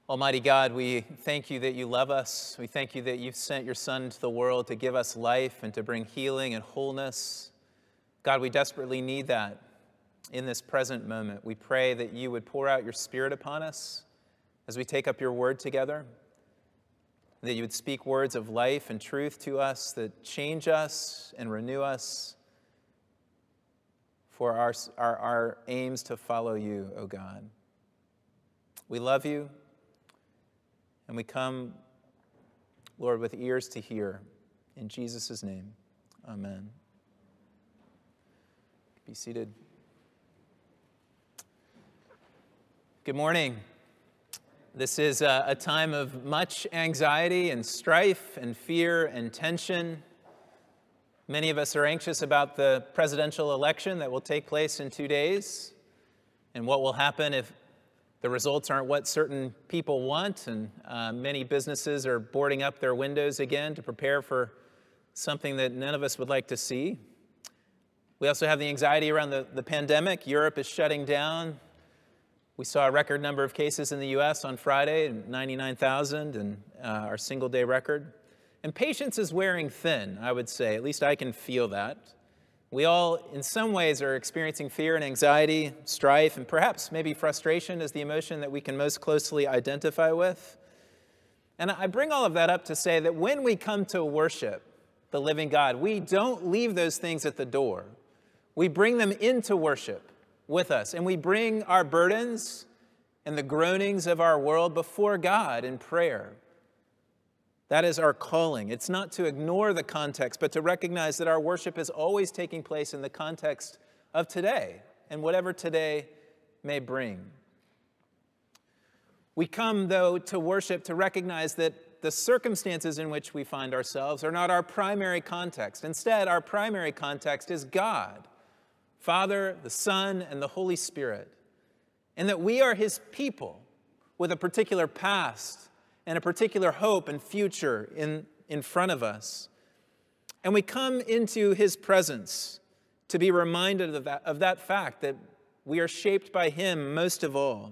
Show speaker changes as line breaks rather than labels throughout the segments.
Almighty God, we thank you that you love us. We thank you that you've sent your Son into the world to give us life and to bring healing and wholeness. God, we desperately need that in this present moment. We pray that you would pour out your Spirit upon us as we take up your word together, that you would speak words of life and truth to us that change us and renew us for our aims to follow you, O God. We love you. And we come, Lord, with ears to hear. In Jesus' name, amen. Be seated. Good morning. This is a time of much anxiety and strife and fear and tension. Many of us are anxious about the presidential election that will take place in 2 days and what will happen if the results aren't what certain people want, and many businesses are boarding up their windows again to prepare for something that none of us would like to see. We also have the anxiety around the pandemic. Europe is shutting down. We saw a record number of cases in the U.S. on Friday, 99,000, and our single-day record. And patience is wearing thin, I would say. At least I can feel that. We all, in some ways, are experiencing fear and anxiety, strife, and perhaps maybe frustration is the emotion that we can most closely identify with. And I bring all of that up to say that when we come to worship the living God, we don't leave those things at the door. We bring them into worship with us, and we bring our burdens and the groanings of our world before God in prayer. That is our calling. It's not to ignore the context, but to recognize that our worship is always taking place in the context of today and whatever today may bring. We come, though, to worship to recognize that the circumstances in which we find ourselves are not our primary context. Instead, our primary context is God, Father, the Son, and the Holy Spirit, and that we are his people with a particular past and a particular hope and future in front of us. And we come into his presence to be reminded of that fact, that we are shaped by him most of all.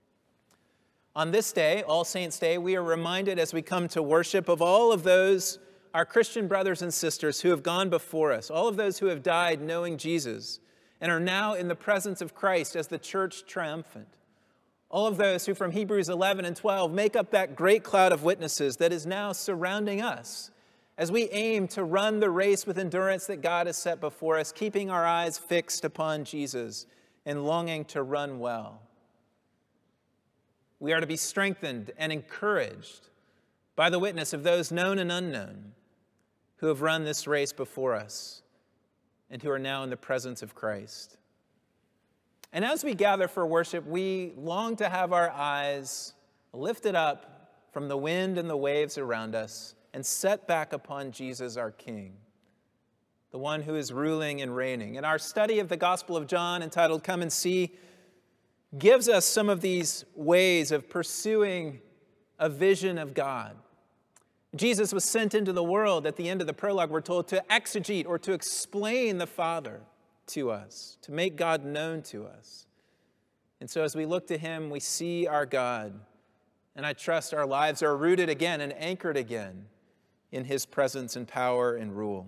On this day, All Saints' Day, we are reminded as we come to worship of all of those, our Christian brothers and sisters who have gone before us, all of those who have died knowing Jesus and are now in the presence of Christ as the church triumphant. All of those who from Hebrews 11 and 12 make up that great cloud of witnesses that is now surrounding us as we aim to run the race with endurance that God has set before us, keeping our eyes fixed upon Jesus and longing to run well. We are to be strengthened and encouraged by the witness of those known and unknown who have run this race before us and who are now in the presence of Christ. And as we gather for worship, we long to have our eyes lifted up from the wind and the waves around us and set back upon Jesus, our King, the one who is ruling and reigning. And our study of the Gospel of John, entitled Come and See, gives us some of these ways of pursuing a vision of God. Jesus was sent into the world, at the end of the prologue, we're told, to exegete or to explain the Father to us, to make God known to us. And so as we look to him, we see our God, and I trust our lives are rooted again and anchored again in his presence and power and rule.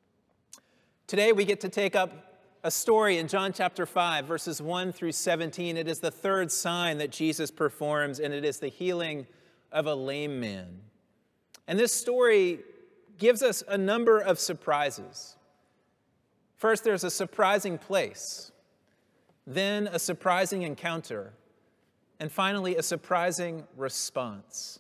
Today we get to take up a story in John chapter 5, verses 1 through 17. It is the third sign that Jesus performs, and it is the healing of a lame man. And this story gives us a number of surprises. First, there's a surprising place, then a surprising encounter, and finally, a surprising response.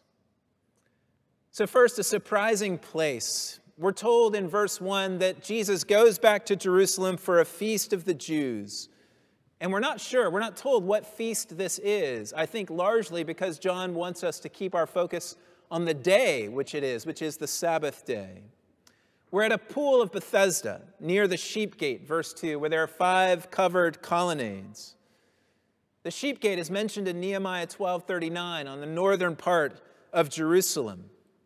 So first, a surprising place. We're told in verse 1 that Jesus goes back to Jerusalem for a feast of the Jews. And we're not sure, we're not told what feast this is. I think largely because John wants us to keep our focus on the day which it is, which is the Sabbath day. We're at a pool of Bethesda near the sheep gate, verse 2, where there are 5 covered colonnades. The sheep gate is mentioned in Nehemiah 12:39 on the northern part of Jerusalem.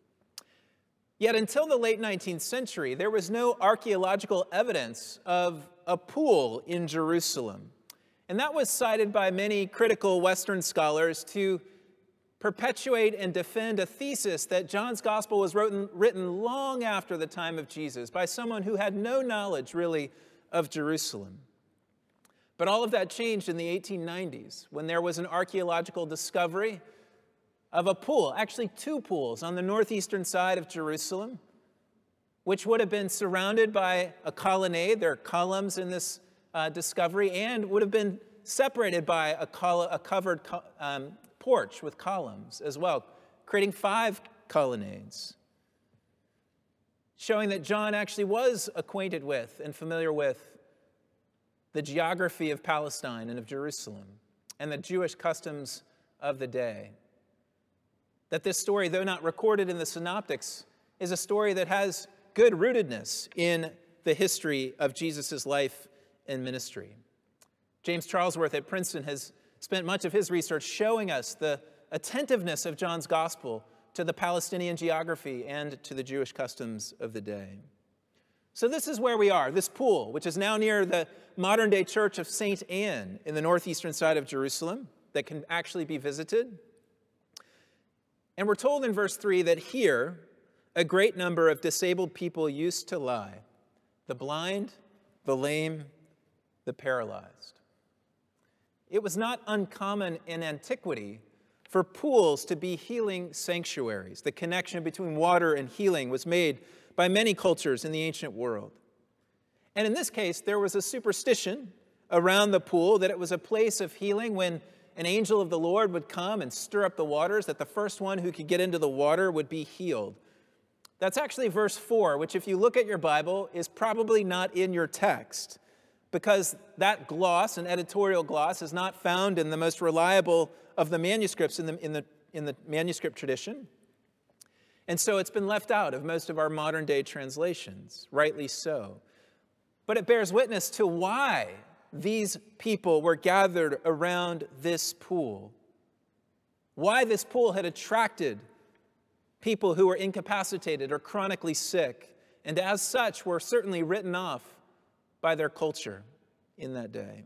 Yet until the late 19th century, there was no archaeological evidence of a pool in Jerusalem. And that was cited by many critical Western scholars to perpetuate and defend a thesis that John's gospel was written long after the time of Jesus by someone who had no knowledge, really, of Jerusalem. But all of that changed in the 1890s when there was an archaeological discovery of a pool, actually two pools, on the northeastern side of Jerusalem, which would have been surrounded by a colonnade. There are columns in this discovery, and would have been separated by a covered porch with columns as well, creating 5 colonnades, showing that John actually was acquainted with and familiar with the geography of Palestine and of Jerusalem and the Jewish customs of the day. That this story, though not recorded in the synoptics, is a story that has good rootedness in the history of Jesus' life and ministry. James Charlesworth at Princeton has spent much of his research showing us the attentiveness of John's gospel to the Palestinian geography and to the Jewish customs of the day. So this is where we are, this pool, which is now near the modern-day church of St. Anne in the northeastern side of Jerusalem, that can actually be visited. And we're told in verse 3 that here a great number of disabled people used to lie: the blind, the lame, the paralyzed. It was not uncommon in antiquity for pools to be healing sanctuaries. The connection between water and healing was made by many cultures in the ancient world. And in this case, there was a superstition around the pool that it was a place of healing. When an angel of the Lord would come and stir up the waters, that the first one who could get into the water would be healed. That's actually verse 4, which, if you look at your Bible, is probably not in your text, because that gloss, an editorial gloss, is not found in the most reliable of the manuscripts in the manuscript tradition. And so it's been left out of most of our modern-day translations, rightly so. But it bears witness to why these people were gathered around this pool, why this pool had attracted people who were incapacitated or chronically sick, and as such were certainly written off by their culture in that day.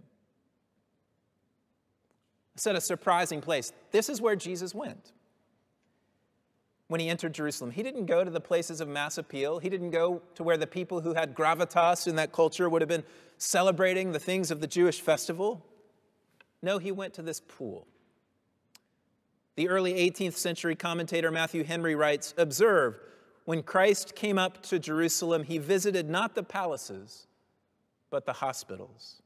I said a surprising place. This is where Jesus went when he entered Jerusalem. He didn't go to the places of mass appeal. He didn't go to where the people who had gravitas in that culture would have been celebrating the things of the Jewish festival. No, he went to this pool. The early 18th century commentator Matthew Henry writes, "Observe, when Christ came up to Jerusalem, he visited not the palaces, but the hospitals."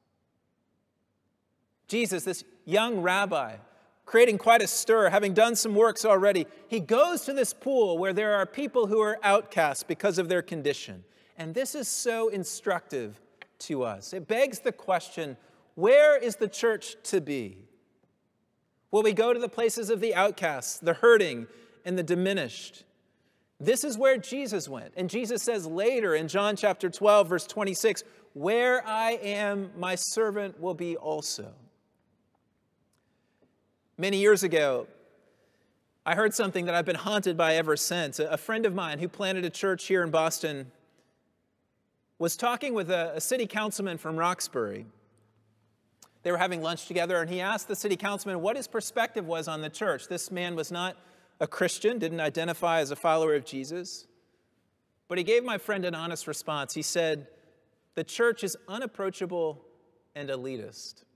Jesus, this young rabbi, creating quite a stir, having done some works already, he goes to this pool where there are people who are outcasts because of their condition. And this is so instructive to us. It begs the question, where is the church to be? Will we go to the places of the outcasts, the hurting, and the diminished? This is where Jesus went. And Jesus says later in John chapter 12, verse 26, "Where I am, my servant will be also." Many years ago, I heard something that I've been haunted by ever since. A friend of mine who planted a church here in Boston was talking with a city councilman from Roxbury. They were having lunch together, and he asked the city councilman what his perspective was on the church. This man was not a Christian, didn't identify as a follower of Jesus. But he gave my friend an honest response. He said, "The church is unapproachable and elitist."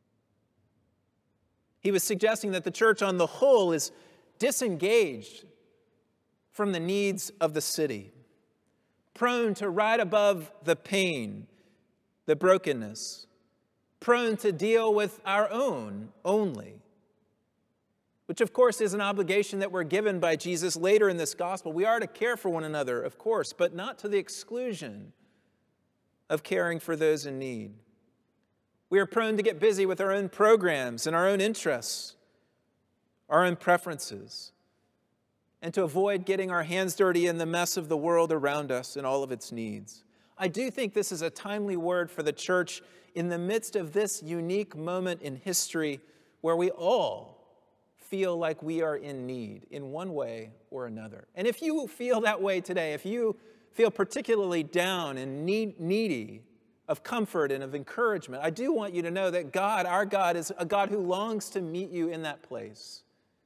He was suggesting that the church on the whole is disengaged from the needs of the city, prone to ride above the pain, the brokenness, prone to deal with our own only, which of course is an obligation that we're given by Jesus later in this gospel. We are to care for one another, of course, but not to the exclusion of caring for those in need. We are prone to get busy with our own programs and our own interests, our own preferences, and to avoid getting our hands dirty in the mess of the world around us and all of its needs. I do think this is a timely word for the church in the midst of this unique moment in history where we all feel like we are in need in one way or another. And if you feel that way today, if you feel particularly down and needy of comfort and of encouragement, I do want you to know that God, our God, is a God who longs to meet you in that place,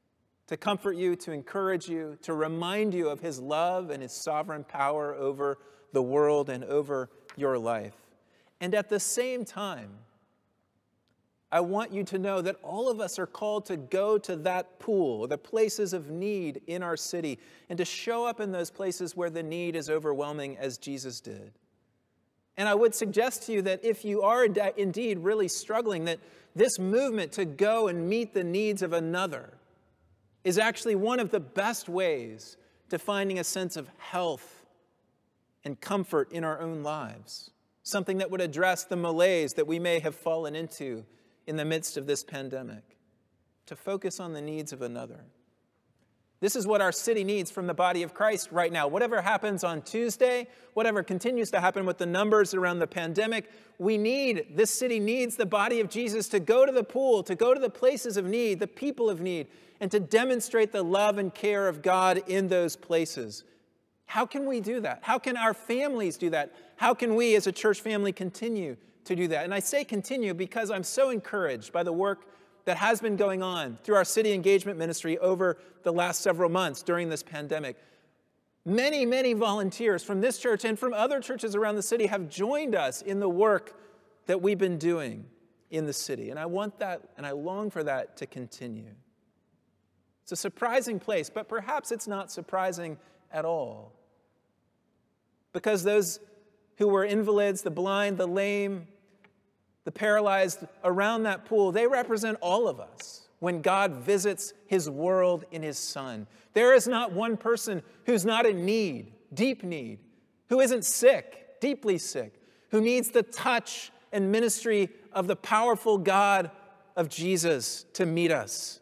to comfort you, to encourage you, to remind you of his love and his sovereign power over the world and over your life. And at the same time, I want you to know that all of us are called to go to that pool, the places of need in our city, and to show up in those places where the need is overwhelming, as Jesus did. And I would suggest to you that if you are indeed really struggling, that this movement to go and meet the needs of another is actually one of the best ways to finding a sense of health and comfort in our own lives, something that would address the malaise that we may have fallen into in the midst of this pandemic, to focus on the needs of another. This is what our city needs from the body of Christ right now. Whatever happens on Tuesday, whatever continues to happen with the numbers around the pandemic, this city needs the body of Jesus to go to the pool, to go to the places of need, the people of need, and to demonstrate the love and care of God in those places. How can we do that? How can our families do that? How can we as a church family continue to do that? And I say continue because I'm so encouraged by the work that has been going on through our city engagement ministry over the last several months during this pandemic. Many, many volunteers from this church and from other churches around the city have joined us in the work that we've been doing in the city. And I want that, and I long for that to continue. It's a surprising place, but perhaps it's not surprising at all. Because those who were invalids, the blind, the lame, the paralyzed around that pool, they represent all of us when God visits his world in his Son. There is not one person who's not in need, deep need, who isn't sick, deeply sick, who needs the touch and ministry of the powerful God of Jesus to meet us.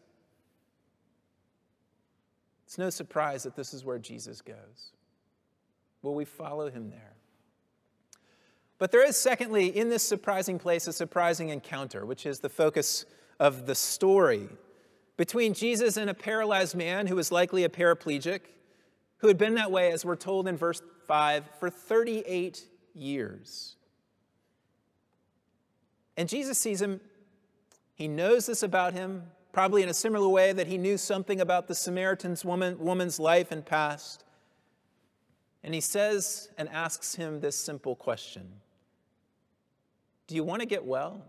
It's no surprise that this is where Jesus goes. Will we follow him there? But there is, secondly, in this surprising place, a surprising encounter, which is the focus of the story between Jesus and a paralyzed man who was likely a paraplegic, who had been that way, as we're told in verse 5, for 38 years. And Jesus sees him. He knows this about him, probably in a similar way that he knew something about the Samaritan woman's life and past. And he says and asks him this simple question: do you want to get well?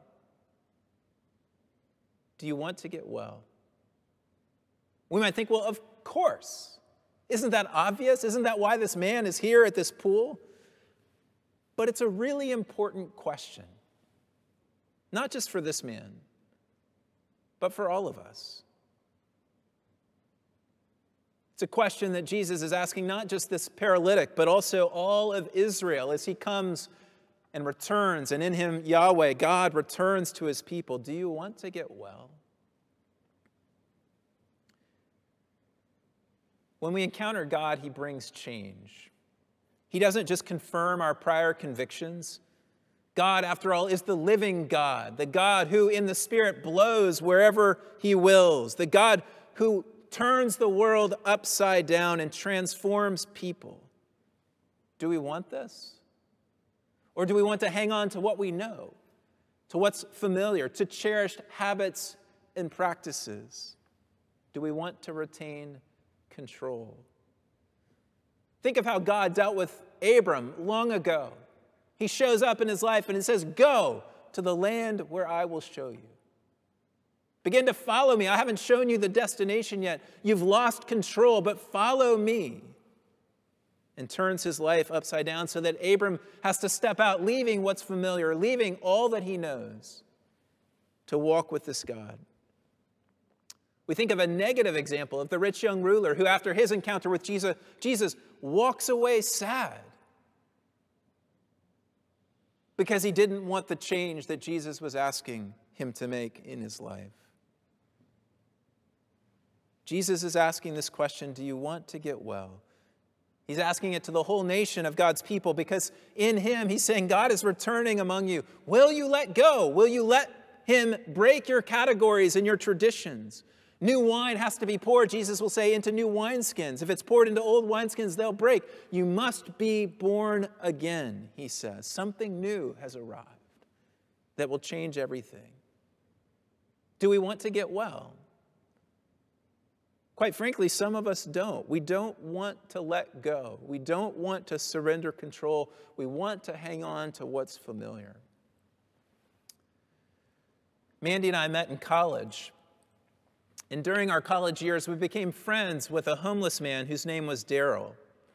Do you want to get well? We might think, well, of course. Isn't that obvious? Isn't that why this man is here at this pool? But it's a really important question. Not just for this man, but for all of us. It's a question that Jesus is asking not just this paralytic, but also all of Israel as he comes and returns, and in him, Yahweh, God, returns to his people. Do you want to get well? When we encounter God, he brings change. He doesn't just confirm our prior convictions. God, after all, is the living God, the God who in the Spirit blows wherever he wills, the God who turns the world upside down and transforms people. Do we want this? Or do we want to hang on to what we know, to what's familiar, to cherished habits and practices? Do we want to retain control? Think of how God dealt with Abram long ago. He shows up in his life and he says, go to the land where I will show you. Begin to follow me. I haven't shown you the destination yet. You've lost control, but follow me. And turns his life upside down so that Abram has to step out, leaving what's familiar, leaving all that he knows to walk with this God. We think of a negative example of the rich young ruler who, after his encounter with Jesus walks away sad because he didn't want the change that Jesus was asking him to make in his life. Jesus is asking this question, do you want to get well? He's asking it to the whole nation of God's people because in him, he's saying, God is returning among you. Will you let go? Will you let him break your categories and your traditions? New wine has to be poured, Jesus will say, into new wineskins. If it's poured into old wineskins, they'll break. You must be born again, he says. Something new has arrived that will change everything. Do we want to get well? Quite frankly, some of us don't. We don't want to let go. We don't want to surrender control. We want to hang on to what's familiar. Mandy and I met in college. And during our college years, we became friends with a homeless man whose name was Daryl.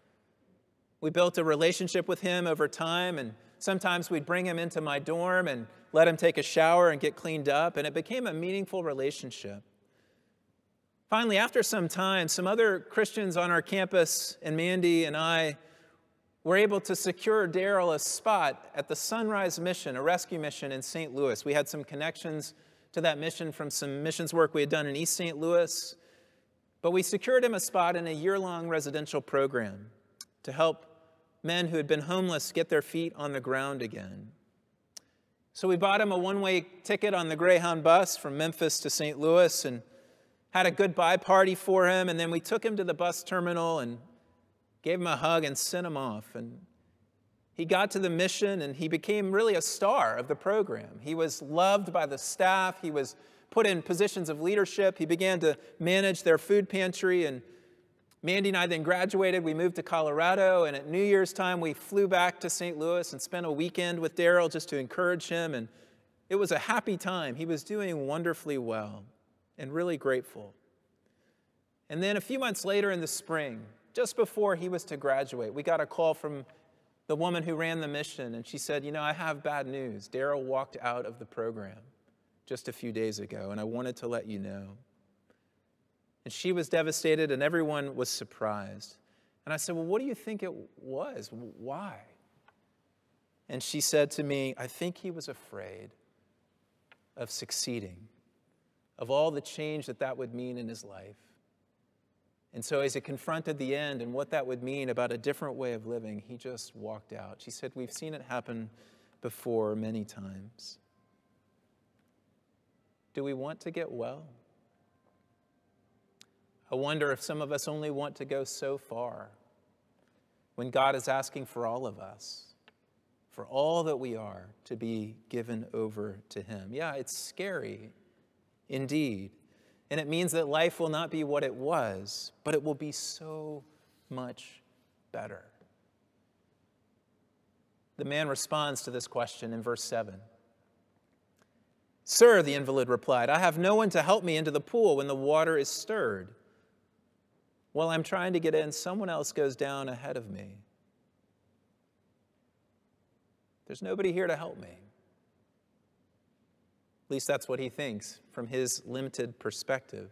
We built a relationship with him over time, and sometimes we'd bring him into my dorm and let him take a shower and get cleaned up, and it became a meaningful relationship. Finally, after some time, some other Christians on our campus and Mandy and I were able to secure Daryl a spot at the Sunrise Mission, a rescue mission in St. Louis. We had some connections to that mission from some missions work we had done in East St. Louis, but we secured him a spot in a year-long residential program to help men who had been homeless get their feet on the ground again. So we bought him a one-way ticket on the Greyhound bus from Memphis to St. Louis and had a goodbye party for him, and then we took him to the bus terminal and gave him a hug and sent him off. And he got to the mission, and he became really a star of the program. He was loved by the staff. He was put in positions of leadership. He began to manage their food pantry, and Mandy and I then graduated. We moved to Colorado, and at New Year's time, we flew back to St. Louis and spent a weekend with Daryl just to encourage him, and it was a happy time. He was doing wonderfully well and really grateful. And then a few months later in the spring, just before he was to graduate, we got a call from the woman who ran the mission, and she said, "You know, I have bad news. Daryl walked out of the program just a few days ago, and I wanted to let you know." And she was devastated, and everyone was surprised. And I said, "Well, what do you think it was? Why?" And she said to me, "I think he was afraid of succeeding, of all the change that would mean in his life. And so as he confronted the end and what that would mean about a different way of living, he just walked out." She said, "We've seen it happen before many times." Do we want to get well? I wonder if some of us only want to go so far when God is asking for all of us, for all that we are, to be given over to him. Yeah, it's scary indeed. And it means that life will not be what it was, but it will be so much better. The man responds to this question in verse 7. "Sir," the invalid replied, "I have no one to help me into the pool when the water is stirred. While I'm trying to get in, someone else goes down ahead of me. There's nobody here to help me." At least that's what he thinks from his limited perspective.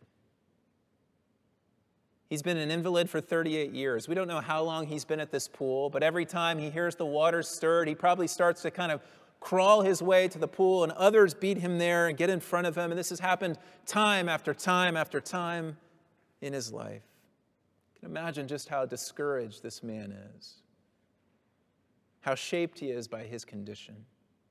He's been an invalid for 38 years. We don't know how long he's been at this pool, but every time he hears the water stirred, he probably starts to kind of crawl his way to the pool, and others beat him there and get in front of him. And this has happened time after time after time in his life. You can imagine just how discouraged this man is, how shaped he is by his condition.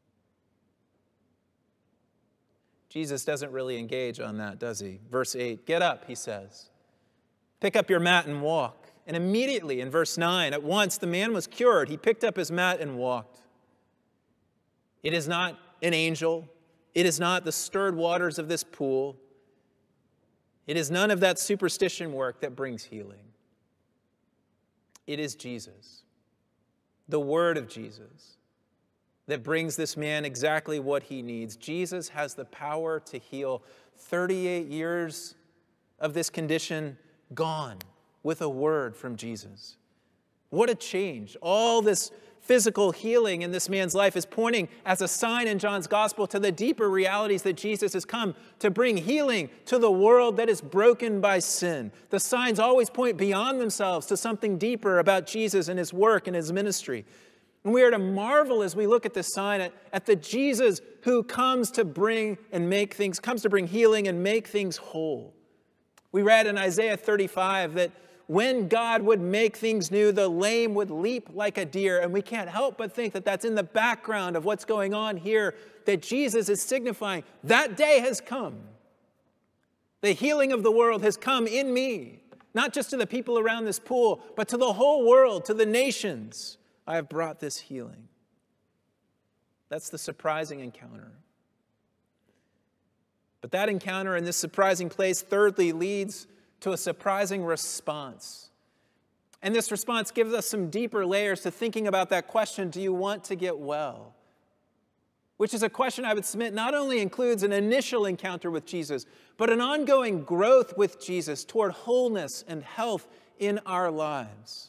Jesus doesn't really engage on that, does he? Verse 8, "Get up," he says. "Pick up your mat and walk." And immediately in verse 9, at once the man was cured. He picked up his mat and walked. It is not an angel. It is not the stirred waters of this pool. It is none of that superstition work that brings healing. It is Jesus, the word of Jesus, that brings this man exactly what he needs. Jesus has the power to heal. 38 years of this condition gone with a word from Jesus. What a change. All this physical healing in this man's life is pointing as a sign in John's gospel to the deeper realities that Jesus has come to bring healing to the world that is broken by sin. The signs always point beyond themselves to something deeper about Jesus and his work and his ministry. And we are to marvel as we look at this sign at the Jesus who comes to bring healing and make things whole. We read in Isaiah 35 that when God would make things new, the lame would leap like a deer. And we can't help but think that that's in the background of what's going on here, that Jesus is signifying that day has come. The healing of the world has come in me, not just to the people around this pool, but to the whole world, to the nations. I have brought this healing. That's the surprising encounter. But that encounter in this surprising place, thirdly, leads to a surprising response. And this response gives us some deeper layers to thinking about that question, do you want to get well? Which is a question I would submit not only includes an initial encounter with Jesus, but an ongoing growth with Jesus toward wholeness and health in our lives.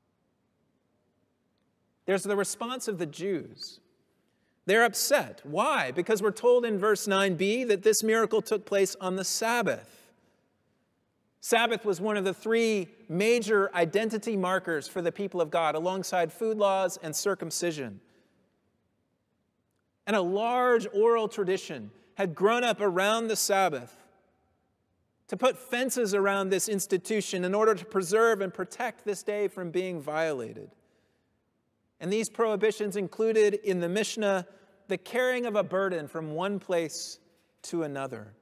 There's the response of the Jews. They're upset. Why? Because we're told in verse 9b that this miracle took place on the Sabbath. Sabbath was one of the three major identity markers for the people of God, alongside food laws and circumcision. And a large oral tradition had grown up around the Sabbath to put fences around this institution in order to preserve and protect this day from being violated. And these prohibitions included in the Mishnah the carrying of a burden from one place to another.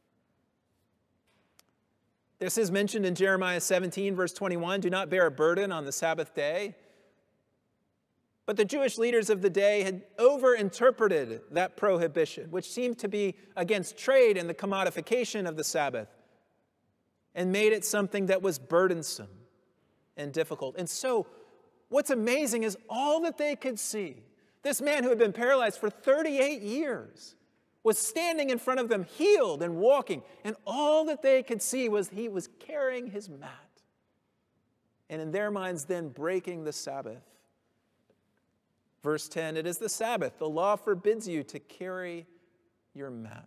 This is mentioned in Jeremiah 17, verse 21, do not bear a burden on the Sabbath day. But the Jewish leaders of the day had overinterpreted that prohibition, which seemed to be against trade and the commodification of the Sabbath, and made it something that was burdensome and difficult. And so what's amazing is all that they could see. This man who had been paralyzed for 38 years was standing in front of them, healed and walking. And all that they could see was he was carrying his mat. And in their minds then breaking the Sabbath. Verse 10, it is the Sabbath. The law forbids you to carry your mat.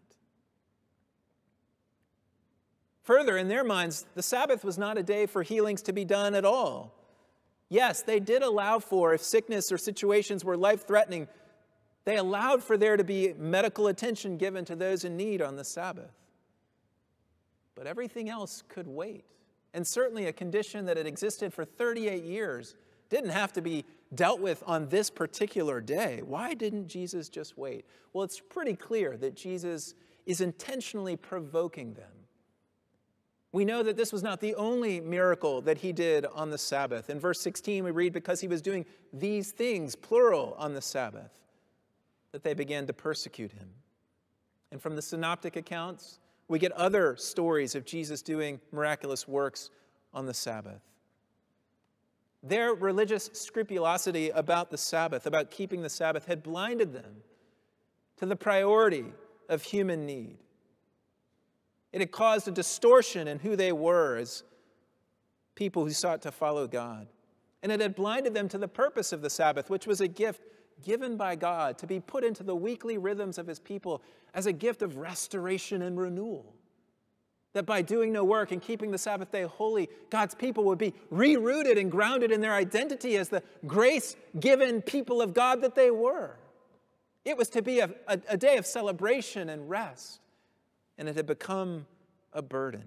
Further, in their minds, the Sabbath was not a day for healings to be done at all. Yes, they did allow for, if sickness or situations were life-threatening, they allowed for there to be medical attention given to those in need on the Sabbath. But everything else could wait. And certainly a condition that had existed for 38 years didn't have to be dealt with on this particular day. Why didn't Jesus just wait? Well, it's pretty clear that Jesus is intentionally provoking them. We know that this was not the only miracle that he did on the Sabbath. In verse 16, we read, because he was doing these things, plural, on the Sabbath, that they began to persecute him. And from the synoptic accounts, we get other stories of Jesus doing miraculous works on the Sabbath. Their religious scrupulosity about the Sabbath, about keeping the Sabbath, had blinded them to the priority of human need. It had caused a distortion in who they were as people who sought to follow God. And it had blinded them to the purpose of the Sabbath, which was a gift given by God to be put into the weekly rhythms of his people as a gift of restoration and renewal. That by doing no work and keeping the Sabbath day holy, God's people would be rerooted and grounded in their identity as the grace-given people of God that they were. It was to be a day of celebration and rest, and it had become a burden.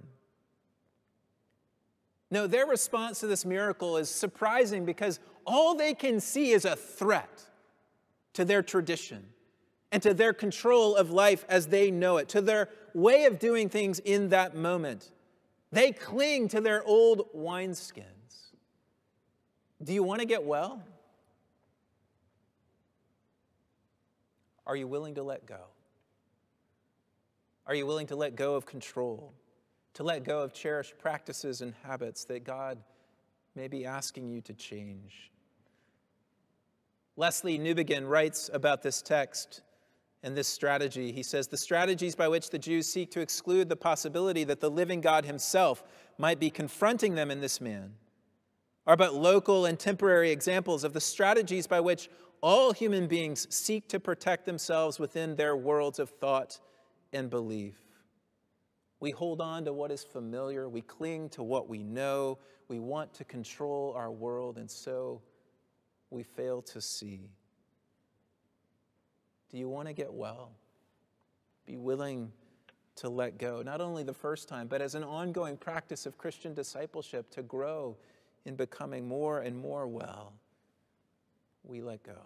No, their response to this miracle is surprising because all they can see is a threat to their tradition and to their control of life as they know it, to their way of doing things in that moment. They cling to their old wineskins. Do you want to get well? Are you willing to let go? Are you willing to let go of control? To let go of cherished practices and habits that God may be asking you to change? Leslie Newbegin writes about this text and this strategy. He says, the strategies by which the Jews seek to exclude the possibility that the living God himself might be confronting them in this man are but local and temporary examples of the strategies by which all human beings seek to protect themselves within their worlds of thought and belief. We hold on to what is familiar. We cling to what we know. We want to control our world, and so we fail to see. Do you want to get well? Be willing to let go, not only the first time, but as an ongoing practice of Christian discipleship to grow in becoming more and more well. We let go.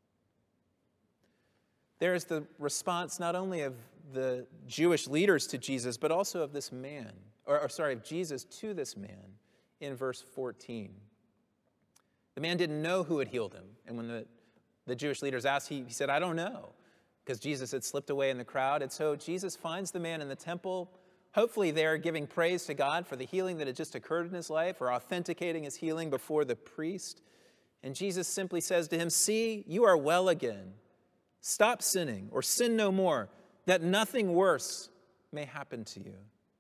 There's the response not only of the Jewish leaders to Jesus, but also of this man, of Jesus to this man in verse 14. The man didn't know who had healed him. And when the Jewish leaders asked, he said, I don't know, because Jesus had slipped away in the crowd. And so Jesus finds the man in the temple, Hopefully they're giving praise to God for the healing that had just occurred in his life, or authenticating his healing before the priest. And Jesus simply says to him, "See, you are well again. Stop sinning, or sin no more, that nothing worse may happen to you."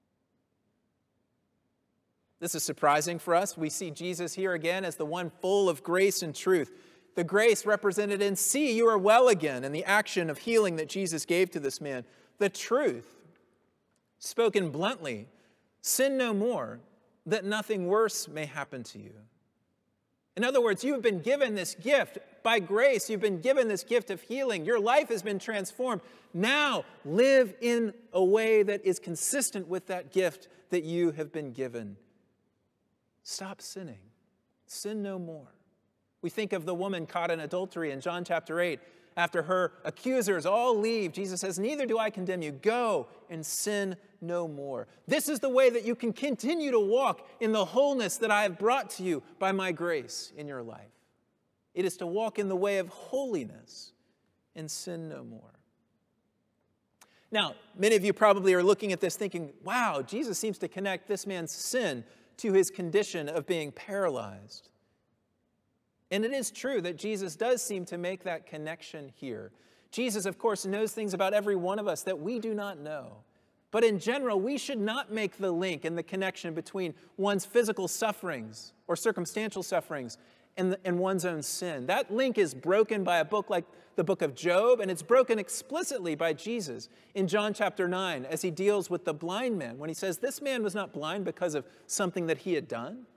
This is surprising for us. We see Jesus here again as the one full of grace and truth. The grace represented in "see, you are well again," and the action of healing that Jesus gave to this man. The truth, spoken bluntly, "sin no more, that nothing worse may happen to you." In other words, you have been given this gift. By grace, you've been given this gift of healing. Your life has been transformed. Now, live in a way that is consistent with that gift that you have been given. Stop sinning. Sin no more. We think of the woman caught in adultery in John chapter 8. After her accusers all leave, Jesus says, "Neither do I condemn you. Go and sin no more." This is the way that you can continue to walk in the wholeness that I have brought to you by my grace in your life. It is to walk in the way of holiness and sin no more. Now, many of you probably are looking at this thinking, wow, Jesus seems to connect this man's sin to his condition of being paralyzed. And it is true that Jesus does seem to make that connection here. Jesus, of course, knows things about every one of us that we do not know. But in general, we should not make the link and the connection between one's physical sufferings or circumstantial sufferings and one's own sin. That link is broken by a book like the book of Job, and it's broken explicitly by Jesus in John chapter 9 as he deals with the blind man, when he says this man was not blind because of something that he had done.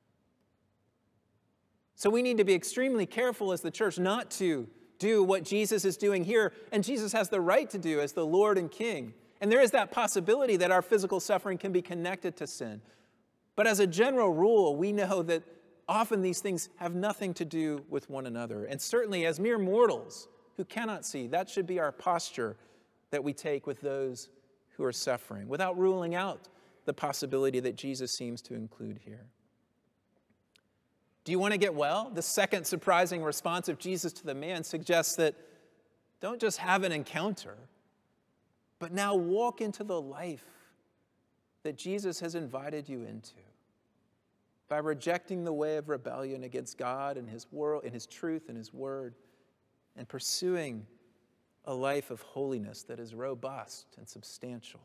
So we need to be extremely careful as the church not to do what Jesus is doing here, and Jesus has the right to do as the Lord and King. And there is that possibility that our physical suffering can be connected to sin. But as a general rule, we know that often these things have nothing to do with one another. And certainly as mere mortals who cannot see, that should be our posture that we take with those who are suffering, without ruling out the possibility that Jesus seems to include here. Do you want to get well? The second surprising response of Jesus to the man suggests that don't just have an encounter, but now walk into the life that Jesus has invited you into by rejecting the way of rebellion against God and his world, and his truth and his word, and pursuing a life of holiness that is robust and substantial.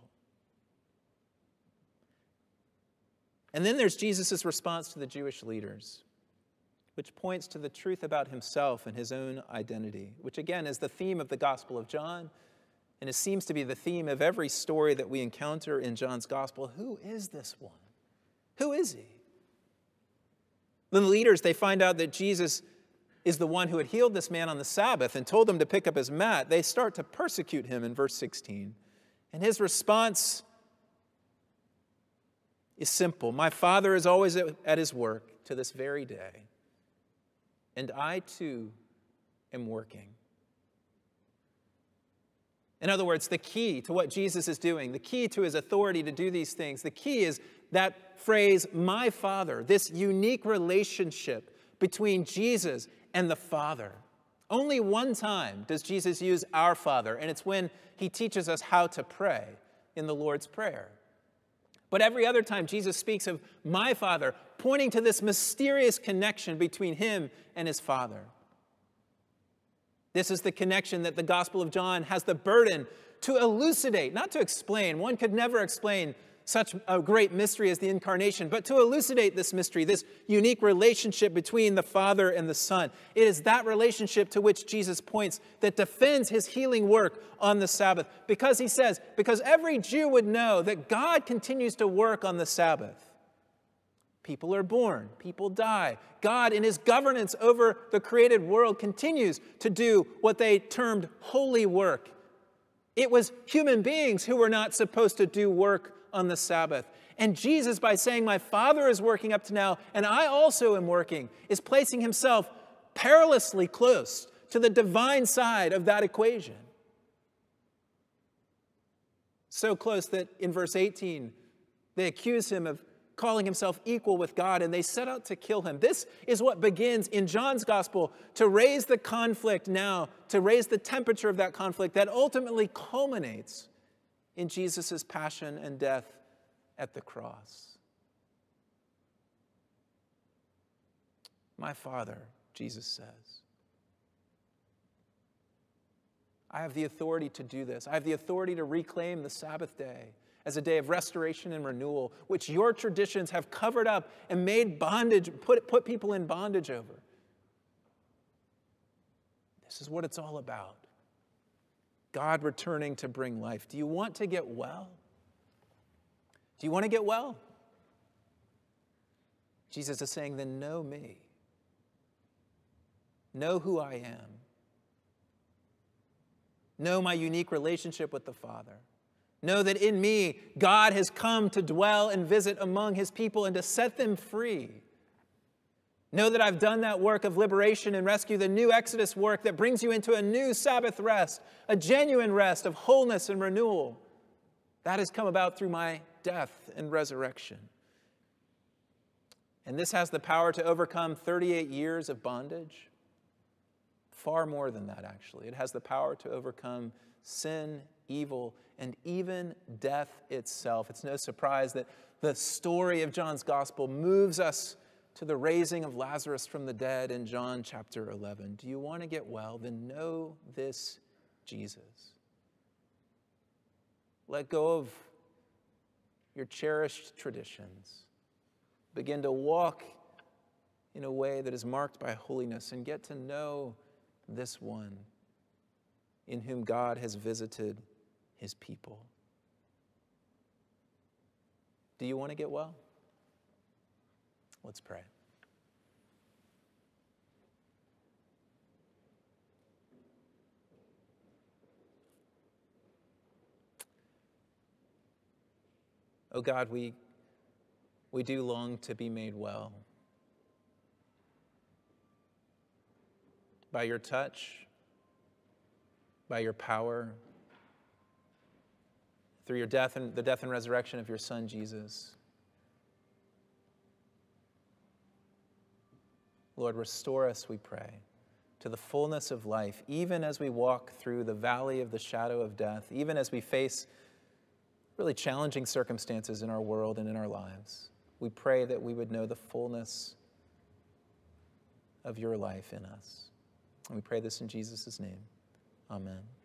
And then there's Jesus' response to the Jewish leaders, which points to the truth about himself and his own identity, which again is the theme of the Gospel of John, and it seems to be the theme of every story that we encounter in John's Gospel. Who is this one? Who is he? When the leaders, they find out that Jesus is the one who had healed this man on the Sabbath and told him to pick up his mat, they start to persecute him in verse 16. And his response is simple. My Father is always at his work to this very day, and I too am working. In other words, the key to what Jesus is doing, the key to his authority to do these things, the key is that phrase, my Father, this unique relationship between Jesus and the Father. Only one time does Jesus use our Father, and it's when he teaches us how to pray in the Lord's Prayer. But every other time Jesus speaks of my Father, pointing to this mysterious connection between him and his Father. This is the connection that the Gospel of John has the burden to elucidate, not to explain. One could never explain such a great mystery as the incarnation, but to elucidate this mystery, this unique relationship between the Father and the Son. It is that relationship to which Jesus points that defends his healing work on the Sabbath, because he says, because every Jew would know that God continues to work on the Sabbath. People are born, people die. God, in his governance over the created world, continues to do what they termed holy work. It was human beings who were not supposed to do work on the Sabbath. And Jesus, by saying, my Father is working up to now, and I also am working, is placing himself perilously close to the divine side of that equation. So close that in verse 18, they accuse him of calling himself equal with God, and they set out to kill him. This is what begins in John's gospel to raise the conflict now, to raise the temperature of that conflict that ultimately culminates in Jesus' passion and death at the cross. My Father, Jesus says, I have the authority to do this. I have the authority to reclaim the Sabbath day as a day of restoration and renewal, which your traditions have covered up and made bondage, put people in bondage over. This is what it's all about. God returning to bring life. Do you want to get well? Do you want to get well? Jesus is saying, then know me. Know who I am. Know my unique relationship with the Father. Know that in me, God has come to dwell and visit among his people and to set them free. Know that I've done that work of liberation and rescue, the new Exodus work that brings you into a new Sabbath rest, a genuine rest of wholeness and renewal. That has come about through my death and resurrection. And this has the power to overcome 38 years of bondage. Far more than that, actually. It has the power to overcome sin, evil, and even death itself. It's no surprise that the story of John's gospel moves us to the raising of Lazarus from the dead in John chapter 11. Do you want to get well? Then know this Jesus. Let go of your cherished traditions. Begin to walk in a way that is marked by holiness and get to know this one in whom God has visited his people. Do you want to get well? Let's pray. Oh God, we do long to be made well. By your touch, by your power, through your death and the death and resurrection of your Son, Jesus. Lord, restore us, we pray, to the fullness of life, even as we walk through the valley of the shadow of death, even as we face really challenging circumstances in our world and in our lives. We pray that we would know the fullness of your life in us. And we pray this in Jesus' name. Amen.